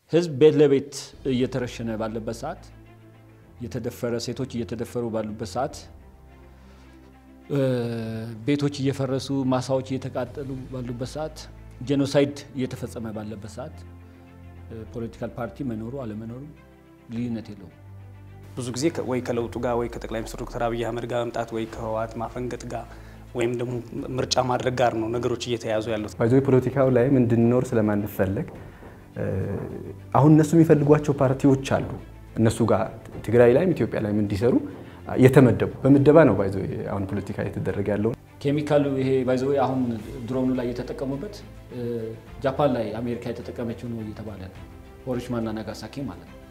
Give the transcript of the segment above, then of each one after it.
ህዝብ ቤት ለቤት እየተረሸነ ባለበት ሰዓት የተደፈረ ሴቶች እየተደፈሩ ባሉበት ሰዓት ቤቶች እየፈረሱ ማሳዎች እየተቃጠሉ ባሉበት ሰዓት ጄኖሳይድ እየተፈጸመ ባለበት ሰዓት ፖለቲካል ፓርቲ መኖሩ አለመኖሩ ልዩነት የለውም ብዙ ጊዜ ወይ ከለውጡ ጋር ወይ ከጠቅላይ ሚኒስትር ዶክተር አብይ አህመድ ጋር መምጣት ወይ ከህወሓት ማፈንገጥ ጋር ወይም ደግሞ ምርጫ ማድረግ ጋር ነው ነገሮች እየተያዙ ያሉት ባይዞይ ፖለቲካው ላይ እንድንኖር ስለማንፈልግ አሁን እነሱ የሚፈልጓቸው ፓርቲዎች አሉ እነሱ ጋር ትግራይ ላይም ኢትዮጵያ ላይም እንዲሰሩ የተመደቡ በመደባ ነው ባይዞይ አሁን ፖለቲካ እየተደረገ ያለው ኬሚካሉ ይሄ ባይዞይ አሁን ድሮኑ ላይ የተጠቀሙበት ጃፓን ላይ አሜሪካ የተጠቀመችው ነው እየተባለ ነው ሂሮሺማና ናጋሳኪ ማለት ነው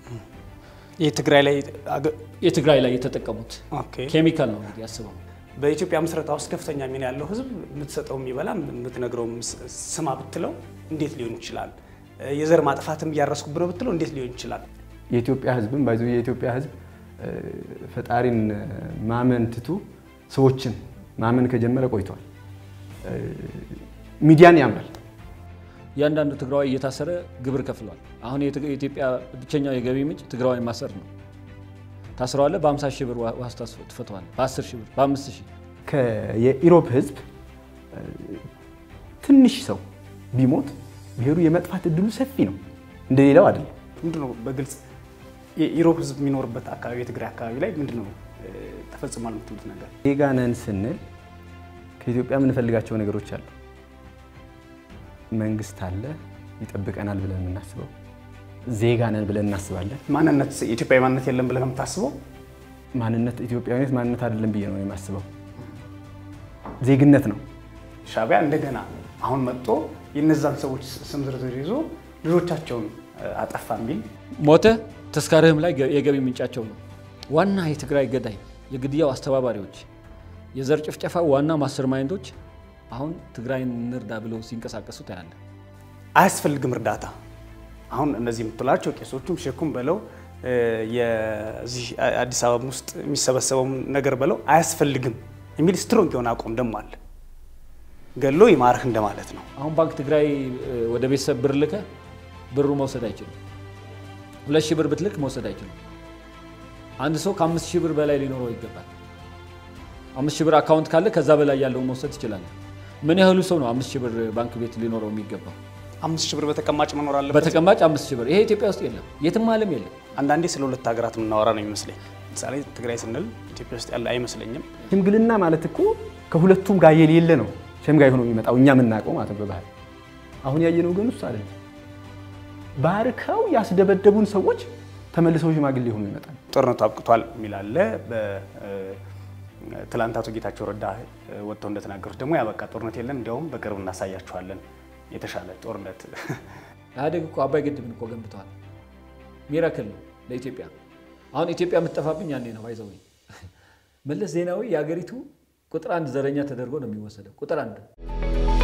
የትግራይ ላይ የተጠቀሙት ኬሚካል ነው ያስበው በኢትዮጵያ መስረታ ውስጥ ከፍተኛ ሚና ያለው ህዝብ ምትሰጠው የሚበላ ምትነግረው ስማ ብትለው እንዴት ሊሆን ይችላል የዘር ማጥፋትም ያረስኩ ብለው ብትለው እንዴት ሊሆን ይችላል የኢትዮጵያ ህዝብም ባይዞይ የኢትዮጵያ ህዝብ ፈጣሪን ማመን ትቱ ሰዎችን ማመን ከጀመረ ቆይቷል ሚዲያን ያምራል ያንዳንዱ ትግራዋይ እየታሰረ ግብር ከፍሏል አሁን የኢትዮጵያ ብቸኛው የገቢ ምንጭ ትግራዋይ ማሰር ነው ታስረዋል በ50 ሺህ ብር ዋስታ ተፈቷል በ10 ሺህ ብር በ5 ሺህ የኢሮፕ ህዝብ ትንሽ ሰው ቢሞት ብሄሩ የመጥፋት እድሉ ሰፊ ነው እንደሌላው አይደለም ምንድነው በግልጽ የኢሮፕ ህዝብ የሚኖርበት አካባቢ የትግራይ አካባቢ ላይ ምንድነው ተፈጽሟል የምትሉት ነገር ዜጋነን ስንል ከኢትዮጵያ ምን ፈልጋቸው ነገሮች አሉ መንግስት አለ ይጠብቀናል ብለን እናስበው ዜጋነን ብለን እናስባለን ማንነት ኢትዮጵያዊ ማንነት የለም ብለን የምታስበው ማንነት ኢትዮጵያዊነት ማንነት አይደለም ብዬ ነው የማስበው ዜግነት ነው ሻቢያ እንደገና አሁን መጥቶ የነዛን ሰዎች ስም ዝርዝር ይዞ ልጆቻቸውን አጠፋ ሚል ሞተ ተስካረህም ላይ የገቢ ምንጫቸው ነው ዋና የትግራይ ገዳይ የግድያው አስተባባሪዎች የዘር ጭፍጨፋ ዋና ማስተርማይንዶች አሁን ትግራይን እንርዳ ብለው ሲንቀሳቀሱ ታያለ አያስፈልግም እርዳታ አሁን እነዚህ ምትላቸው ቄሶቹም ሸኩም በለው የዚህ አዲስ አበባ ውስጥ የሚሰበሰበው ነገር በለው አያስፈልግም የሚል ስትሮንግ የሆነ አቋም ደሞ አለ ገሎ ይማርህ እንደማለት ነው አሁን ባንክ ትግራይ ወደ ቤተሰብ ብር ልከ ብሩ መውሰድ አይችልም 2000 ብር ብትልክ መውሰድ አይችልም አንድ ሰው ከ5000 ብር በላይ ሊኖረው ይገባል 5000 ብር አካውንት ካለ ከዛ በላይ ያለው መውሰድ ይችላል ምን ያህሉ ሰው ነው 5000 ብር ባንክ ቤት ሊኖረው የሚገባው 5000 ብር በተቀማጭ መኖር አለበት በተቀማጭ 5000 ብር ይሄ ኢትዮጵያ ውስጥ የለም የትም ዓለም የለም አንዳንዴ ስለ ሁለት ሀገራት ምናወራ ነው የሚመስለኝ ለምሳሌ ትግራይ ስንል ኢትዮጵያ ውስጥ ያለ አይመስለኝም ሽምግልና ማለት እኮ ከሁለቱም ጋር የሌለ ነው ሸምጋይ ሆኖ የሚመጣው እኛ ምናቀው ማለት ነው በባህል አሁን ያየነው ግን እሱ አይደለም ባርከው ያስደበደቡን ሰዎች ተመልሰው ሽማግሌ ሆኖ ይመጣል ጦርነቱ አብቅቷል ሚላለ በትላንታቱ ጌታቸው ረዳ ወጥተው እንደተናገሩት ደግሞ ያበቃ ጦርነት የለም እንደውም በቅርብ እናሳያቸዋለን የተሻለ ጦርነት አደግ እኮ አባይ ግድብን እኮ ገንብተዋል ሚራክል ነው ለኢትዮጵያ አሁን ኢትዮጵያ መተፋብኝ ያኔ ነው ባይዘው መለስ ዜናዊ ያገሪቱ ቁጥር 1 ዘረኛ ተደርጎ ነው የሚወሰደው ቁጥር 1